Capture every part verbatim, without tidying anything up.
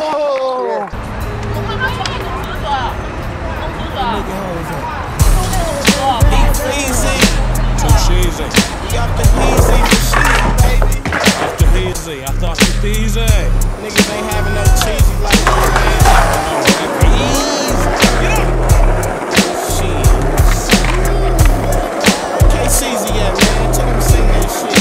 Easy. Too cheesy. Got the easy machine, baby. Off the easy. I thought it was easy. Niggas ain't having no cheesy like that, man. Easy. Get up. Shit. Can't cheesy yet, man. Tell him to sing that shit.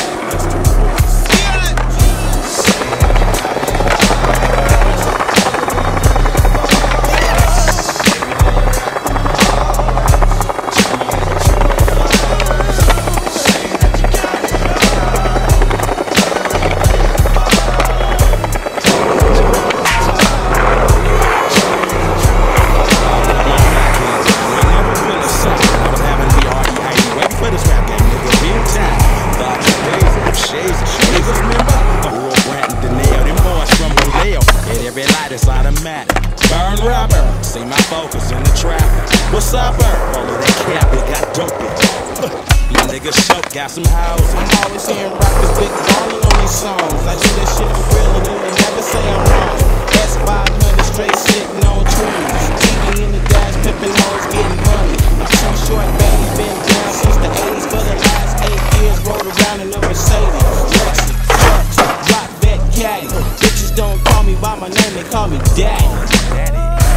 What's up, bro? All of that cap, we got dope it. You niggas shook, got some house. I'm always hearing rappers big ballin' on these songs. I do that shit for real and they never say I'm wrong. S five hundred straight sitting on trees. T V in the dash, pimpin' hoes, getting money. I'm too short, baby, been down since the eighties. For the last eight years, rode around in a Mercedes. Lexus, trucks, rock that caddy. Bitches don't call me by my name, they call me Daddy. Daddy.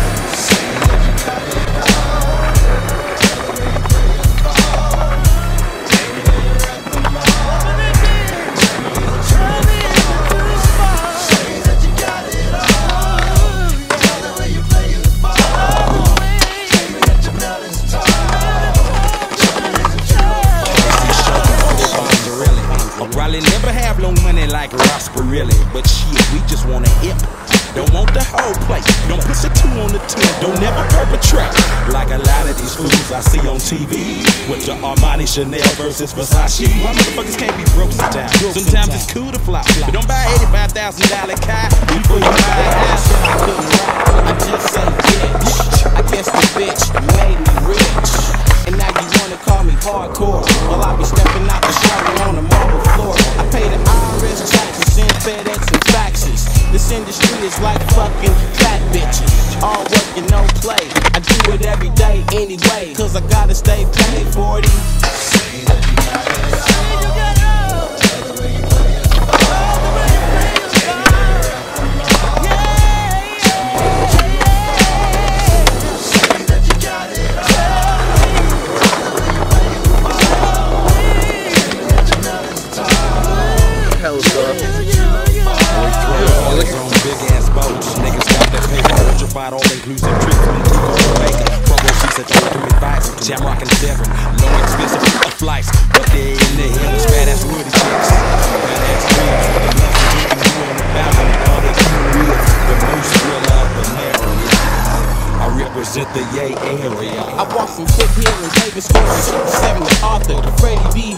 Probably never have no money like Rosper, really. But shit, we just want a hip. Don't want the whole plate. Don't put the two on the ten. Don't never perpetrate. Like a lot of these fools I see on T V. With the Armani, Chanel versus Versace. My motherfuckers can't be broke sometimes. Sometimes it's cool to flop. But don't buy eighty-five thousand dollar car before you buy a house. I couldn't rap, I just say bitch. I guess the bitch made me rich. And now you wanna call me hardcore. Well, I be stepping out the shower on the marble floor. I pay the I R S taxes, send FedEx and faxes. This industry is like fucking fat bitches. All work and no play. I do it every day anyway, cause I gotta stay paid for it. Say that you got it. Say you got it. All inclusive treatment, Jamaica. Promo sheets at the ultimate vibes. Jamrock and Seven, no expensive flights. But they in the hills, badass woody chicks. Badass dreams, the love you can do on the balcony. All they do is the most real of America. I represent the Yay area. I walk from Foot Hill and Davis Square, seven to Arthur, to Freddie B.